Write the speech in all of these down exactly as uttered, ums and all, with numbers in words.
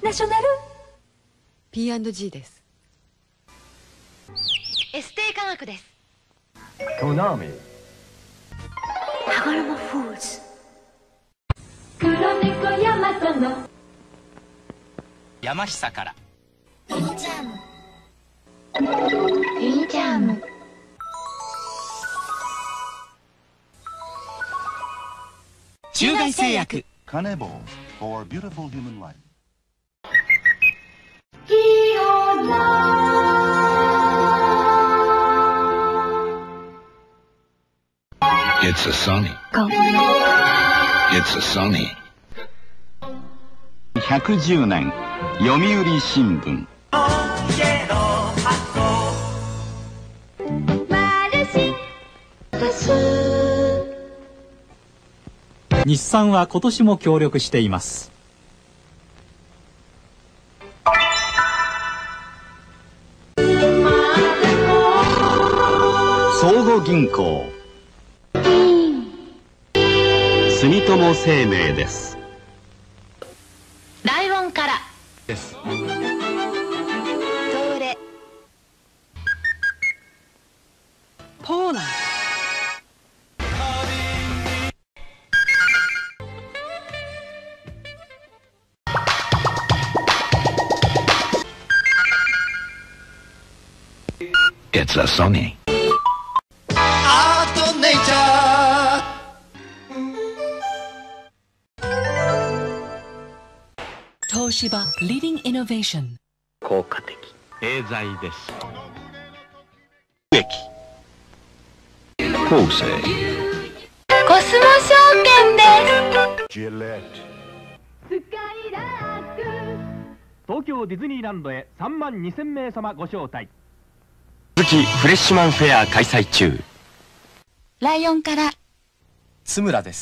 ナショナルピーアンドジー です。 エステー科学です。 コナミ羽衣フーズ黒猫ヤマトの山久からインチャームインチャーム中外製薬カネボウ for beautiful human life. It's a Sony. It's a Sony. ひゃくじゅうねん読売新聞。 日産は今年も協力しています。 相互銀行住友生命です。 ライオンからです。 東レポーランド。 It's a Sony. アートネイチャー東芝リーディングイノベーション効果的エーザイです。植木構成コスモ証券です。 ジレッ東京ディズニーランドへさんまんにせんめい様ご招待。 鈴木フレッシュマンフェア開催中。 ライオンから津村です。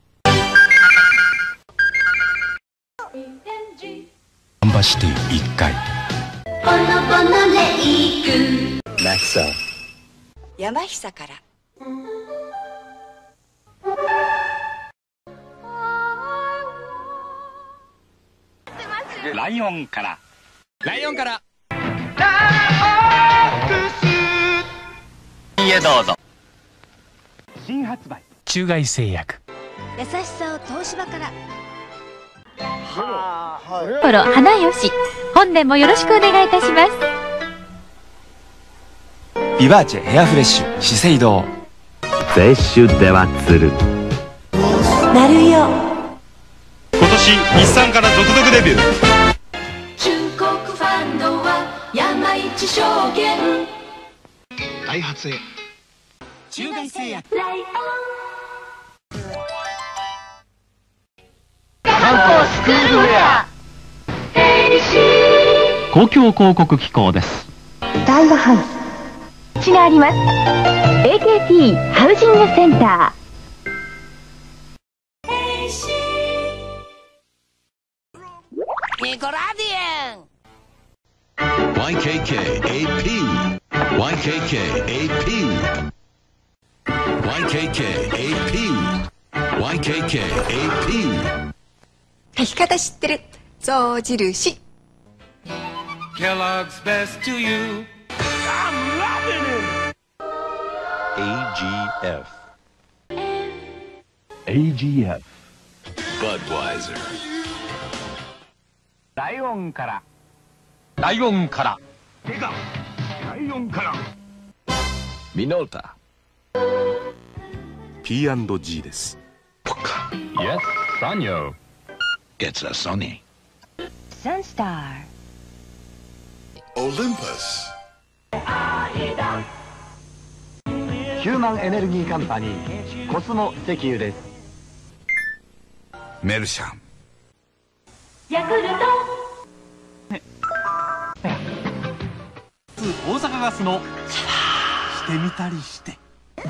アンバシティいっかい。 ボノボノレイクマキサ山久から。 ライオンからライオンからいいえどうぞ。 新発売中外製薬優しさを東芝から。 ポロ花よし、本年もよろしくお願いいたします。 ビバーチェヘアフレッシュ資生堂。 摂取ではつる。 なるよ今年日産から続々デビュー。 中国ファンドは山一証券。 ダイハツへ中外製薬。 ライオン観光スクールウェア公共広告機構です。 大和ハウス地があります。 エーケーティー ハウジングセンター。 ニコラディアンワイケーケーエーピー ワイケーケーエーピー ワイケーケーエーピー ワイケーケーエーピー書き方知ってる象印。 Kellogg's best to you。 エージーエフ エージーエフ Budweiser。 ライオンからライオンから手がライオンからミノルタ。 ピーアンドジー です。 Yes, Sanyo。 It's a Sony。 サンスター。 オリンパス。 ヒューマンエネルギーカンパニーコスモ石油です。 メルシャン。 ヤクルト大阪ガスのしてみたりして。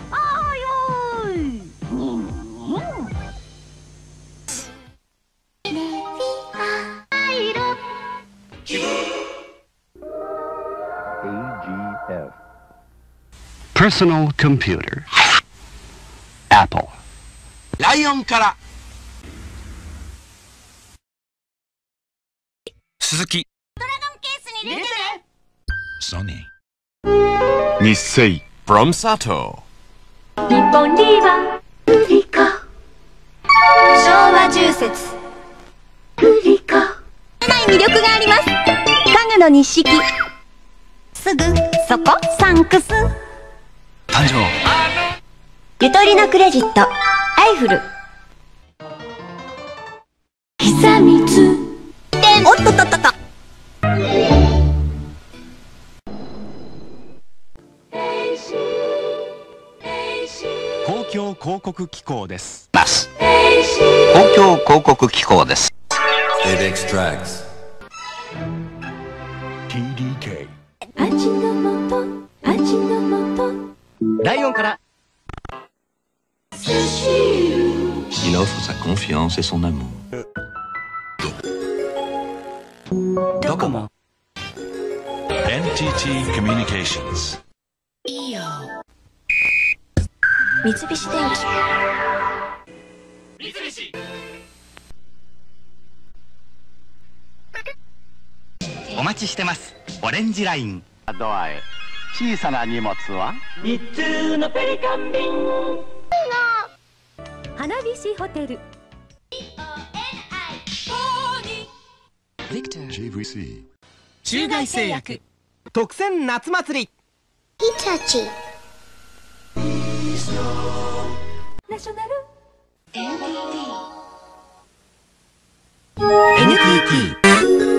Personal computer Apple。 ライオンから鈴木。 ドラゴンケースに入れてね。 ソニー。 日清 from 佐藤。 日本リーバーウリカ昭和重説ウリカない魅力があります。家具の日式。すぐそこサンクス。 誕生。 ゆとりのクレジットアイフル。 久光おっとっとっとっと。 公共広告機構です。 ます公共広告機構です。 エイベックス Tracks ティーディーケー味の素味の素ライオンから寿司 Il offre sa confiance et son amour. ドコモエヌティーティー Communications。 三菱電機お待ちしてます。オレンジラインドアへ。小さな荷物は一通のペリカン便花火師ホテル。 ジェイブイシー中外製薬特選夏祭り。 ヒタチ。 ナショナル エヌティーティーエヌティーティー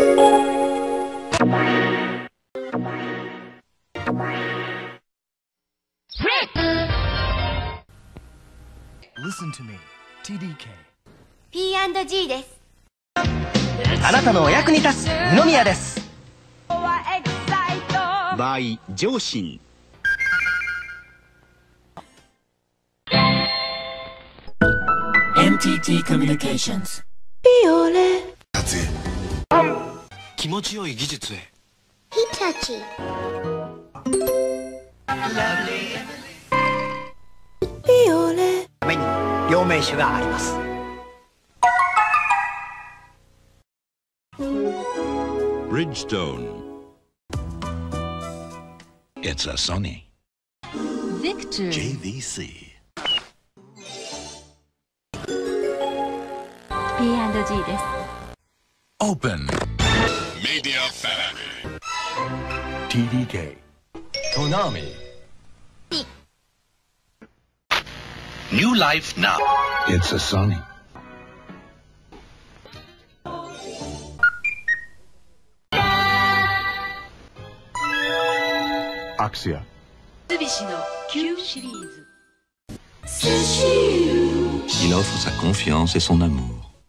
Listen to me ティーディーケーピーアンドジー です。 あなたのお役に立つ二宮です。 バイ上信エヌティーティー Communications ビオレ気持ちよい技術へ。 ヒタチ。 ビオレ目に両名手があります。 Bridgestone. It's a Sony. Victor ジェイブイシーピーアンドジー です。 Open. Media Family ティーディーケー トナミ New life now. It's a Sony. Axia 三菱の Q シリーズ。 寿司 Il offre sa confiance et son amour.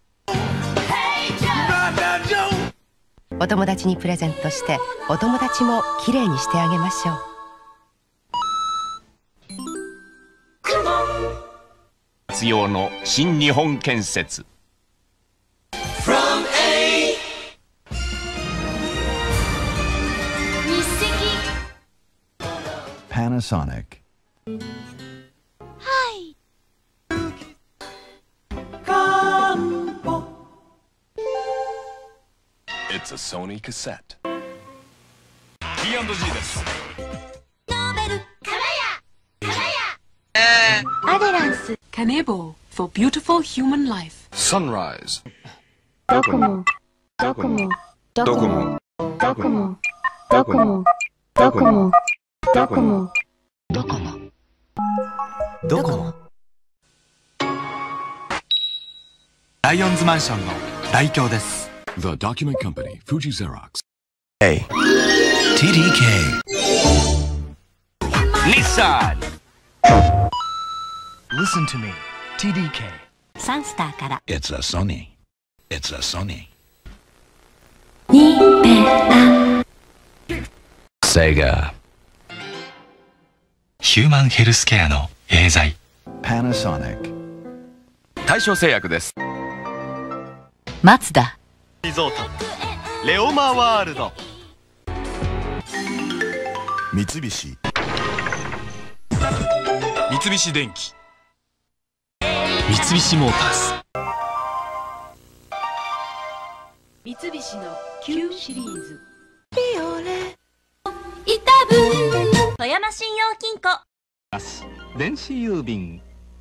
お友達にプレゼントしてお友達もきれいにしてあげましょう。 活用の新日本建設。 From A 日赤 Panasonic カンポ It's a Sony cassette。 ピーアンドジー です。 ノーベルカラヤカラヤアデランス Kanebo for beautiful human life。 Sunrise。 ドコモ。ドコモ。 ドコモ。 ドコモ。ドコモ。ドコモ。ドコモ。 ドコモドコモライオンズマンションの代表です。 The Document Company Fuji Xerox A ティーディーケー日産。 Listen to me ティーディーケーサンスターから。 It's a Sony. It's a Sony. ニベアセガ。ヒューマンヘルスケアのエーザイ。 Panasonic 大正製薬です。 マツダ。 リゾートレオマワールド三菱三菱電機。三菱モータース。 三菱の Q シリーズ。 ビオレイタブ富山信用金庫。 電子郵便。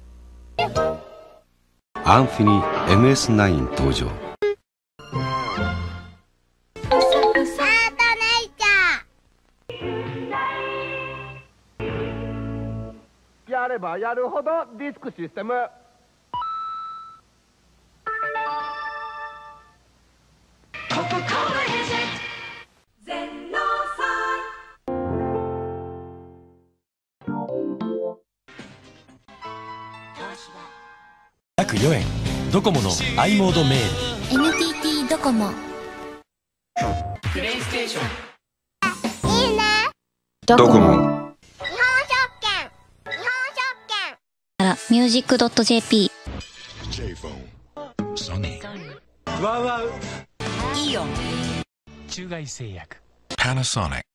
アンフィニ エムエスナイン 登場。 やればやるほどディスクシステム。 約よえんドコモの i モードメール。 エヌティーティー ドコモ。 プレイステーション。 いいね。 ドコモ。 日本証券。日本証券。あら、ミュージック .jp。 ソニー。 ワウワウ。 イオン。 中外製薬。 パナソニック。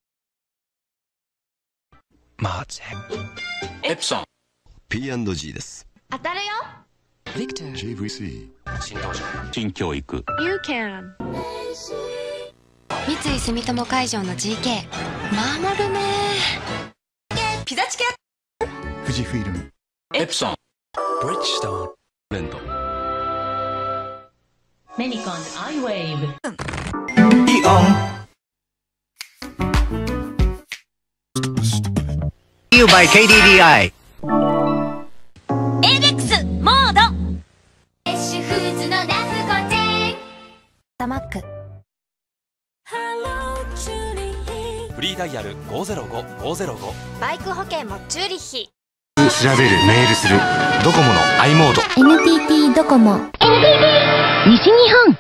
マーチェ。エプソン。 ピーアンドジー です。 当たるよ。 ジェイブイシー。 新登場。 新教育。 You can。 三井住友海上の ジーケー 守るね。ピザチケ。 富士フイルム。 エプソン。ブリッジストーン。レンド。 メニコンアイウェーブ。 イオン。You by ケーディーディーアイ。 エイベックスモード。フレッシュフーズのダフコチェン。 タマック。 フリーダイヤル ごーぜろご ごーぜろご。 バイク保険もチューリッヒ。 調べる、メールする。ドコモの i モード。 エヌティーティー ドコモ。エヌティーティー 西日本。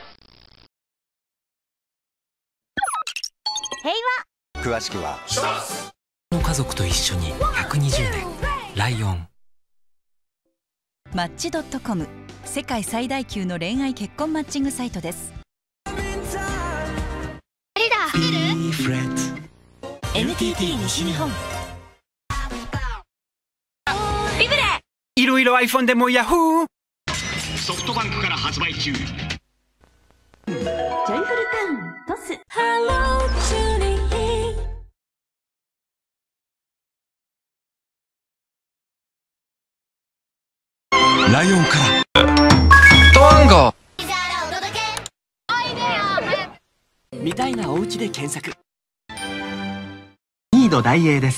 平詳しくはの家族と一緒にひゃくにじゅうねん。ライオン。 マッチ ドットコム 世界最大級の恋愛結婚マッチングサイトです。 和。誰だ。 Be friends。 エヌティーティー 西日本。 ビブレ。 いろいろ iPhone でもヤホー。 ソフトバンクから発売中。 ジョイフルタウントス。 ライオンからトワンゴ。みたいなお家で検索。 ニード大英です。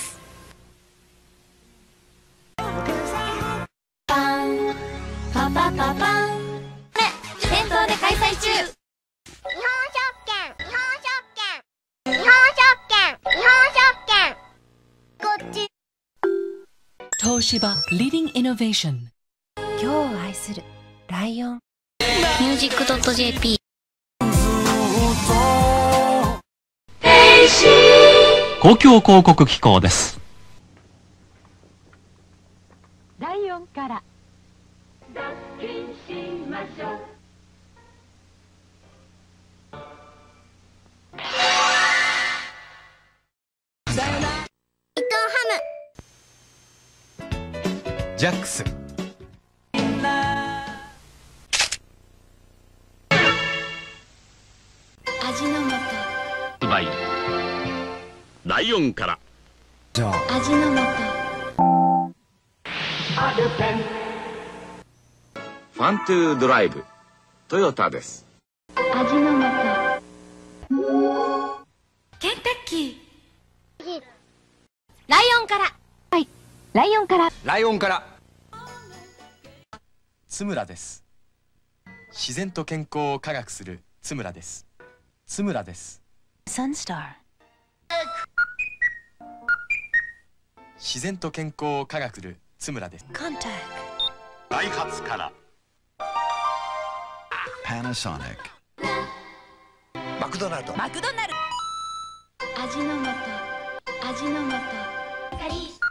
パンパパパパン。店頭で開催中。日本証券。日本証券。日本証券。日本証券。こっち。 東芝リーディングイノベーション。 今日を愛するライオン。 ミュージック .jp。 公共広告機構です。 ライオンから。 伊藤ハム。 ジャックス。 味の素。 発売。ライオンから。 じゃあ味の素。 ファントゥードライブ。トヨタです。 味の素。ケンタッキー。ライオンから。 はい。ライオンから。 ライオンから。津村です。自然と健康を科学する津村です。津村です。 サンスター。 自然と健康を科学する津村です。 コンタクダイハツから。 パナソニック。 マクドナルド。 マクドナル味の素。味の素。カリー。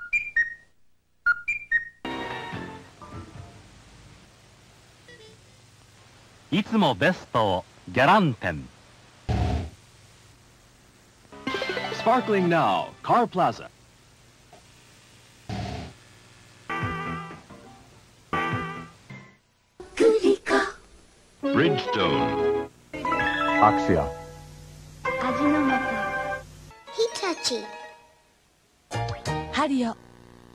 いつもベストをギャランテン。Sparkling now, Car Plaza。 クリカ。 ブリッジストーン。 アクシア。 味の素。ヒタチ。 ハリオ。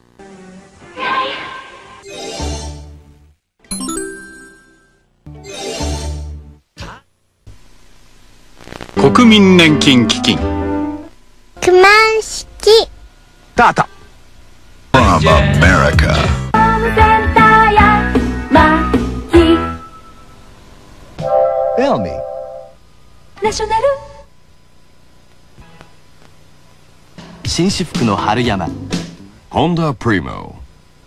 国民年金基金。 クマン式。 タータ。 From America。 ホームセンターやマキエルミ。 ナショナル。 紳士服の春山。 ホンダプリモ。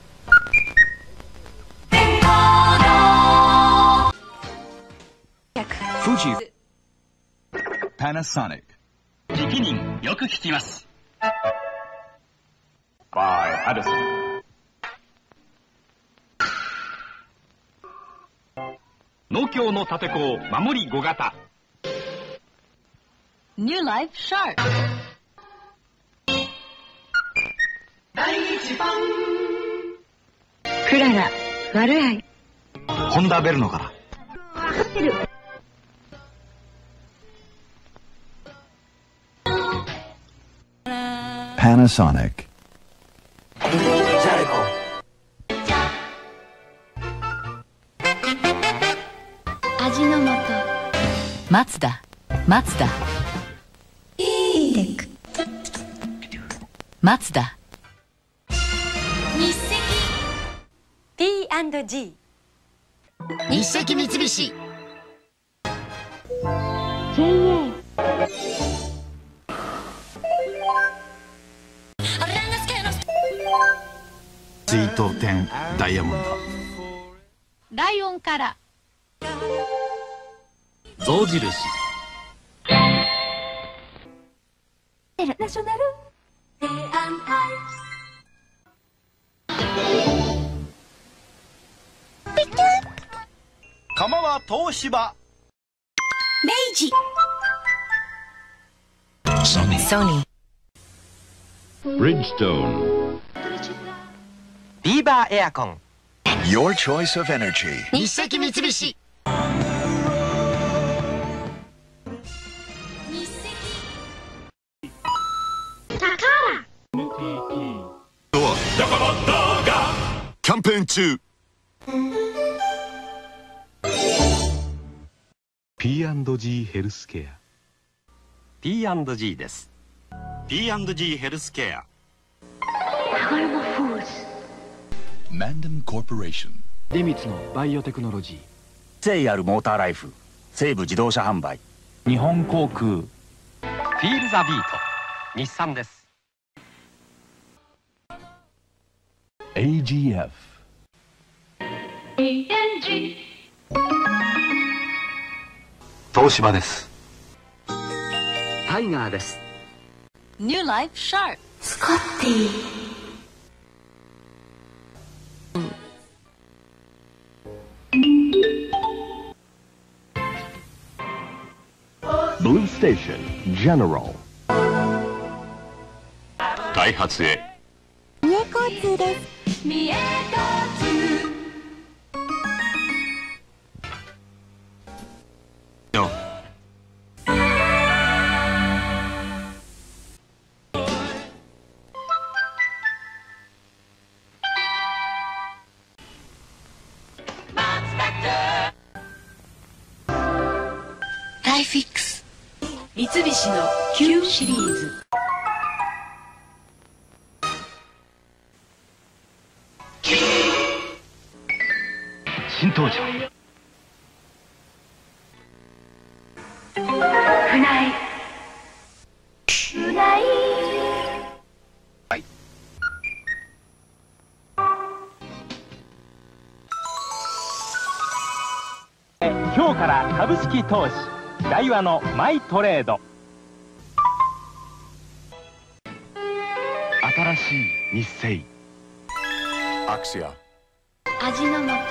富士。パナソニック。直人よく聞きます。バイハドソン。農協の立て子守りご型。 ニューライフシャーク。 第一番。クララマルアイ。 ホンダベルノから。 走ってる。 Panasonic。 味の素。 マツダマツダインテック。 マツダ。 日赤 ピーアンドジー。 日赤三菱。 ジェイエー。 水筒店ダイヤモンド。 ライオンから。 象印。 ナショナル。 釜は東芝。 明治。 ソニー。ソニー。 ブリッジストーン。 ビーバーエアコン。 Your choice of energy。 日赤三菱。 キャンペーン中。 ピーアンドジー ヘルスケア。 ピーアンドジー です。ピーアンドジー ヘルスケア。 Mandem Corporation。 デミツのバイオテクノロジー。 誠意あるモーターライフ。西武自動車販売。日本航空。フィールザビート。日産です。 エージーエフ。 エーエヌジー。 東芝です。 タイガーです。 ニューライフシャーク。 スコッティ。 ブルーステーションジェネラル。 ダイハツへ。 三重交通です。 三重交通。 よ。 ライフィックス。 三菱の Q シリーズ。 新登場。 船井。船井。 はい。今日から株式投資大和のマイトレード。 新しい日清。 アクシア。 味の素。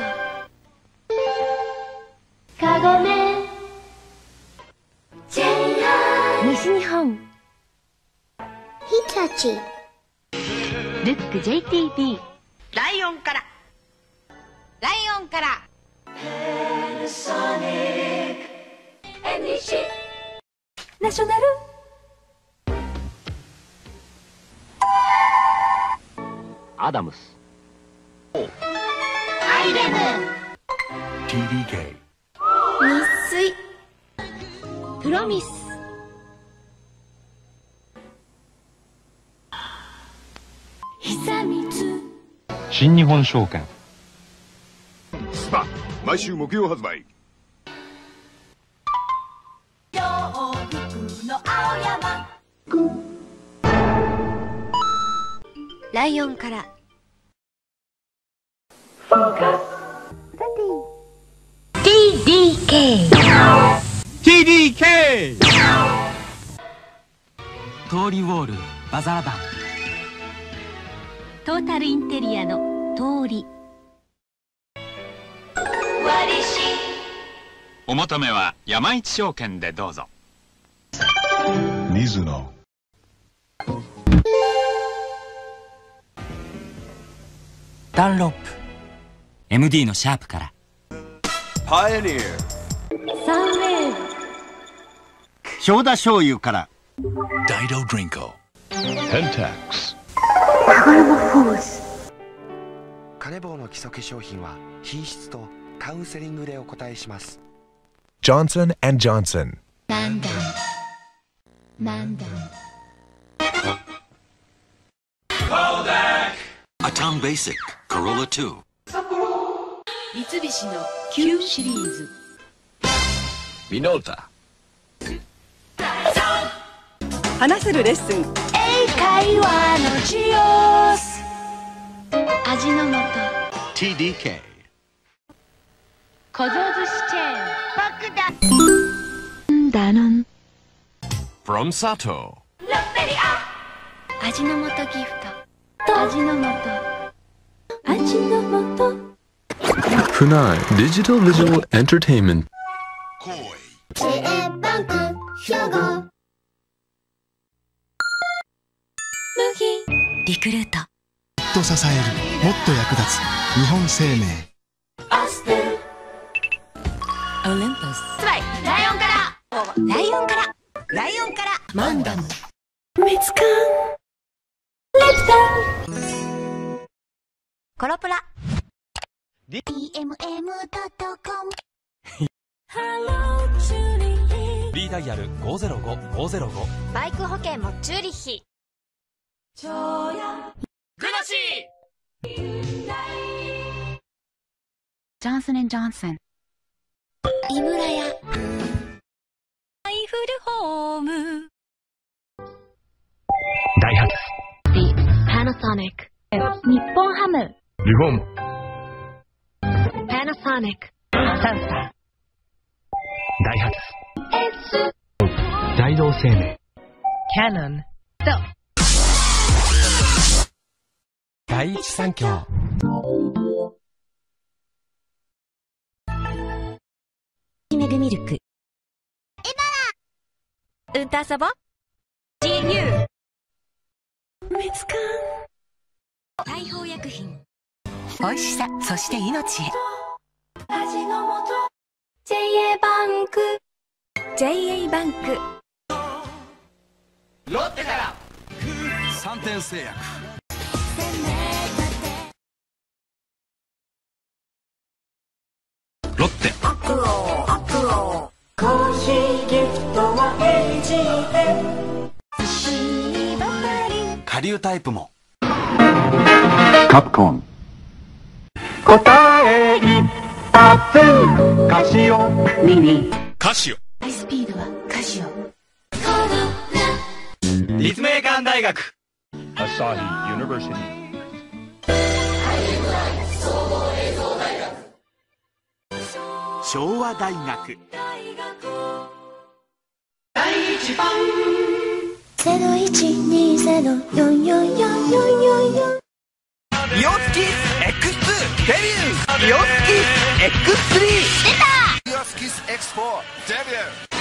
カゴメ。ジェイアール。 西日本。ヒタチ。 ルック ジェイティーピー。 ライオンから。ライオンから。 パナソニック。エヌイーシー。 ナショナルアダムス。 アイレムティーディーケー。 日水プロミス久光新日本証券。 スパ毎週木曜発売。 洋服の青山ライオンからフォーカス ティーディーケーティーディーケー通りウォールバザーバン。 トータルインテリアの通り割りしお求めは山一証券でどうぞ。 水野。 ダンロップ エムディー のシャープから。 パイオニア。 サンウェーブ正田醤油から。 ダイドドリンコ。 ペンタックス。 羽衣フォーズカネボウの基礎化粧品は品質とカウンセリングでお答えします。 Johnson and Johnson。 なんだなんだアタンベーシックコロラツー。 三菱の Q シリーズミノルタ。 話せるレッスン。 英会話のジオス味の素ティーディーケー。 小僧寿司チェーン爆弾ダノン from Sato。 ラッペリア味の素ギフト味の素味の素フナイデジタルビジュアルエンターテインメント。 ジェーエー バンク兵庫無品リクルート。 と支えるもっと役立つ日本生命。 アステルオリンパス。 つまりライオンからライオンからライオンからマンダム。 ミツカンレプタンコロプラディーエムエムドットコム。 B ダイヤルごーぜろごごーぜろご。 バイク保険もチューリッヒ。 ジョヤグノシー。 ジョンソン&ジョンソン。井村屋アイフルホーム。 ダイハツ The Panasonic。 日本ハム。 リフォーム。 Panasonic。 サンスター。 ダイハツ S。 大同生命。 キャノン。と第一三共。 メグミルク。エバラ。うんと遊ぼ。ジーユー。 ミツカン大砲薬品。美味しさそして命へ。 味の素 ジェーエー バンクジェーエー バンク。 ロッテから三点製薬。 ロッテ。 アクオアクオコーヒーギフトは エージーエム顆粒タイプも。 カプコン。 答え一発カシオミニ。 カシオ。 ハイスピードはカシオ。 立命館大学。 アサヒユニバーシティ。 昭和大学。 第一番ゼロいちにゼロよんよんよんよんよんよん。 イオスキ エックスツー デビュー。イオスキ エックススリー出た。 イオスキス エックスフォー デビュー。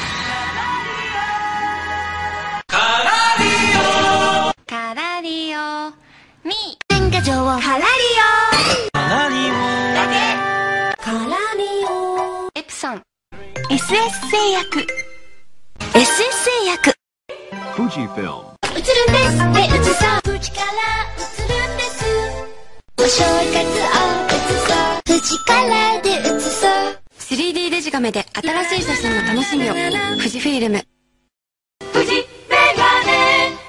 カラリオカラリオミ年賀状をカラリオカラリオだけカラリオエプソン。 エスエス 製薬エスエス 製薬。 富士フィルム。 映るんですで映そう口から映るんですお正月を映そう口からで映そうスリーディー デジカメで新しい写真の楽しみを。富士フィルム。 富士メガネ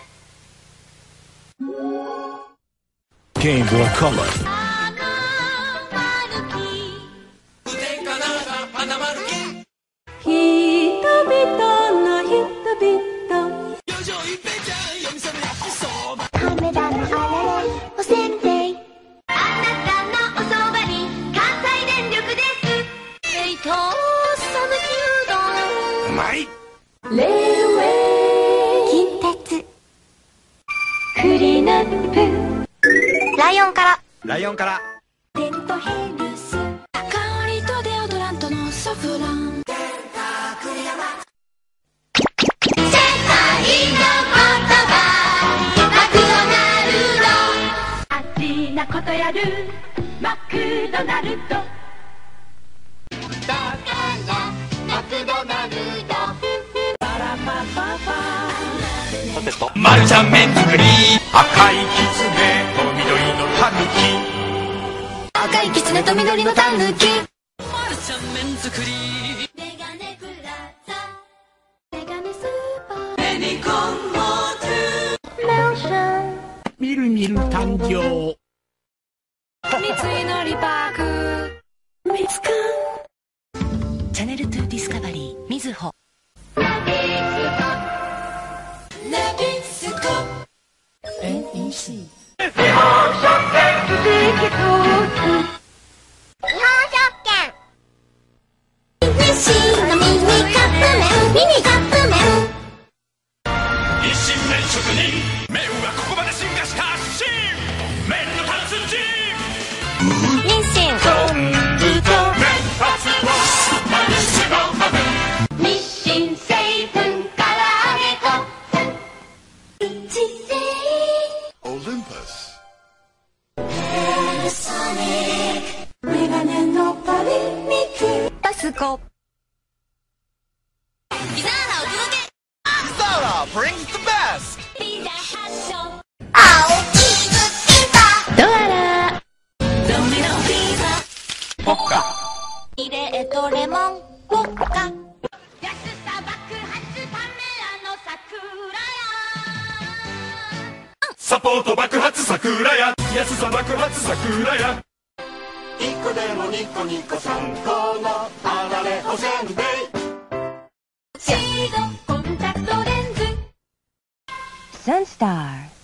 Game Boy Color. 人々の人々 カメラのあられおせんべいあなたのおそばに関西電力ですえいとさぬきうどんうまいレールウェイ近鉄クリナップライオンからライオンからデントヘルス香りとデオドラントのソフランデンタクリヤマ世界の言葉マクドナルドあっちなことやるマクドナルドだからマクドナルドパラパパパポテトマルちゃん麺作り赤いキツネと緑のタヌキ赤いキツネと緑のタヌキ。 マルちゃん麺作りメガネプラザメガネスーパーメニコンモーメオシャンみるみる誕生三井のリパーク。 ミツカンチャネルツーディスカバリーみずほ。 ナビスコ エヌイーシー 日本食券続き通す日本食券日清のミニカップ麺ミニカップ麺日清麺職人麺はここまで進化した新麺の達人日清昆布と麺達は真似しまうまで日清製粉唐揚げ粉一斉オリンパスソニックメガネのパリミキパスコ。 ピザーラお届けピザーラ brings the best ピザ発祥青キズピザドアラドミノピザポッカ入れとレモンポッカ安さ爆発パメラの桜サポート爆発桜や安さ爆発桜や一個でもニコニコ三個のあられおせんべい屋シードコンタクトレンズサンスター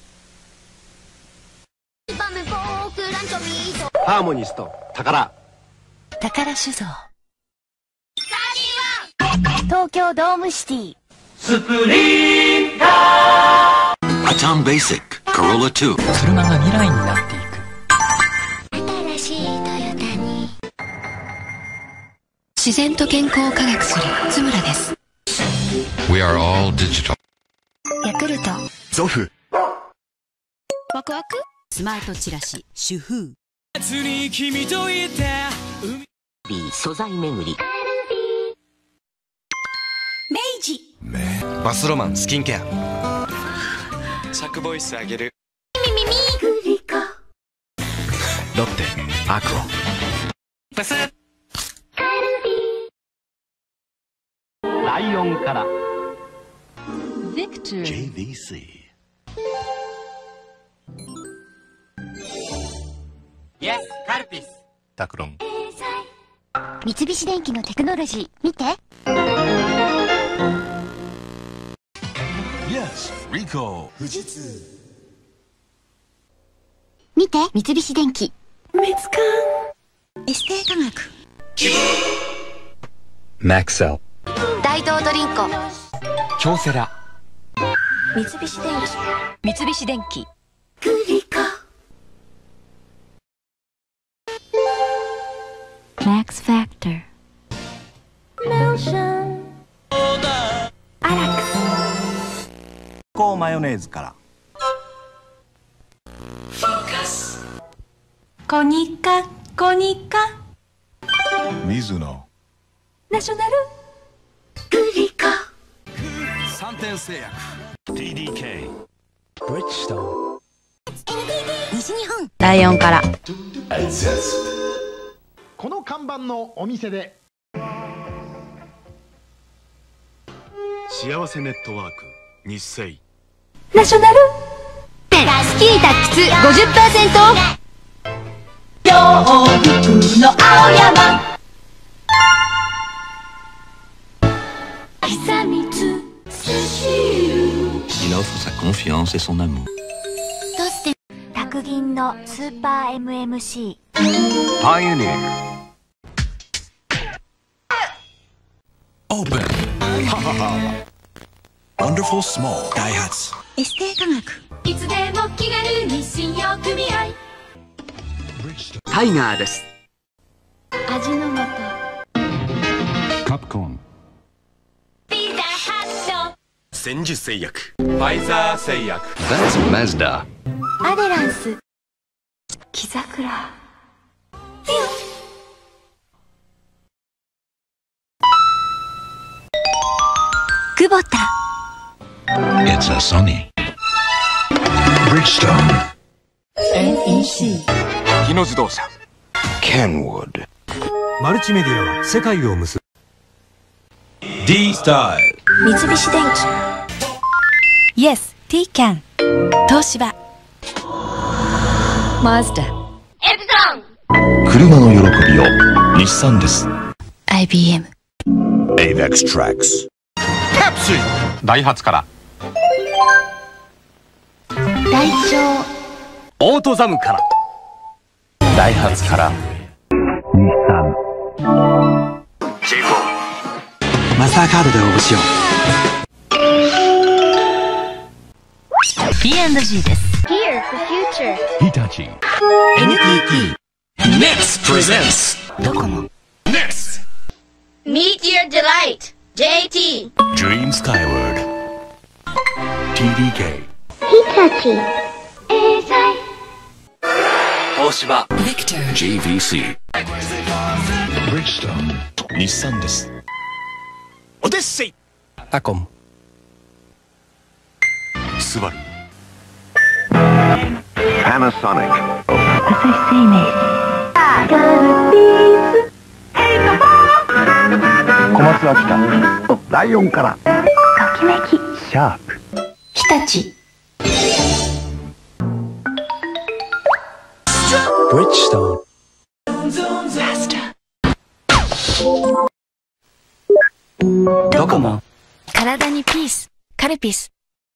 パメポークランチョミートハーモニスト宝宝酒造。 東京ドームシティスプリンター Baton Basic Corolla ツー。 車が未来になっていく。 新しいトヨタに自然と健康を科学する津村です。 We are all digital。 ヤクルト。 ゾフワクワクスマートチラシ主婦夏に君といてビー素材巡り明治バスロマンスキンケア。 着ボイスあげるミミミグリコロッテアクオ。 パスライオンからビクトージェイブイシー。 Yes カルピスタクロン。 三菱電機のテクノロジー見て Yes リコ富士通見て三菱電機ミツカエステ科学。 マクセル。 大東ドリンコ。 京セラ。 三菱電機。三菱電機。 グリコマックスファクターモーションアラックスコーマヨネーズから。 コニカコニカ水野ナショナルグリコ三点製薬 ティーディーケーブリッジスト西日本ライオンからこの看板のお店で幸せネットワーク日清ナショナルスキータックス ごじゅっパーセント オフ洋服の青山久光スシール Il offre sa confiance et son amour どうして卓銀のスーパー エムエムシー Pioneer Open Wonderful Small ダイハツエステ科学いつでも気軽に信用組合タイガーです味の素カプコンピザハット千住製薬ファイザー製薬 That's Mazda アデランス木桜久保田 It's a Sony Bridgestone エヌイーシー日野自動車 Kenwood マルチメディアは世界を結ぶ D スタイル三菱電機 Yes, T キャン東芝マズダエプソン車の喜びを日産ですアイビーエム Avex Trax ダイハツから大腸オートザムからダイハツから日産ジェイフォー マスターカードで応募しようピーアンドジー です Here for future 日立エヌティーティー Next presents ドコモ Next Meet your delight ジェイティー Dream Skyward ティーディーケー日立エーザイ東芝 Victor ジェーブイシー Bridgestone 日産ですオデッセイアコムスバル Panasonic 朝日生命カルピス小松秋田ライオンからときめきシャープ日立ブリッジストドコモ体にピースカルピス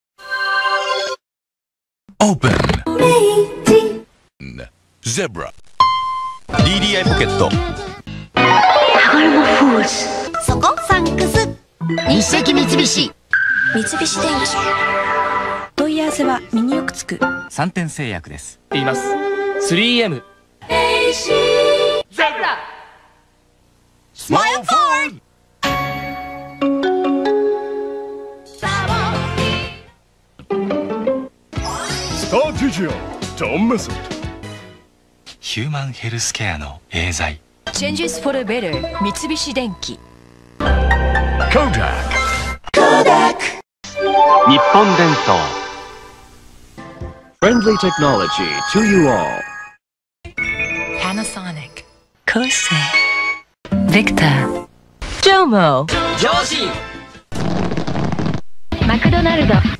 Open レイジ Zebra ディーディーアイ ポケットハゴルモフーズそこサンクス日赤三菱三菱電機問い合わせはミニよくつく三点製薬です言います スリーエムレイジゼブラスマイルフォードスターティジアジョン・メソッドヒューマンヘルスケアのエーザイ Changes for the better 三菱電機 Kodak 日本伝統 Friendly technology to you all Panasonic コーセー Victor Jomo 上司マクドナルド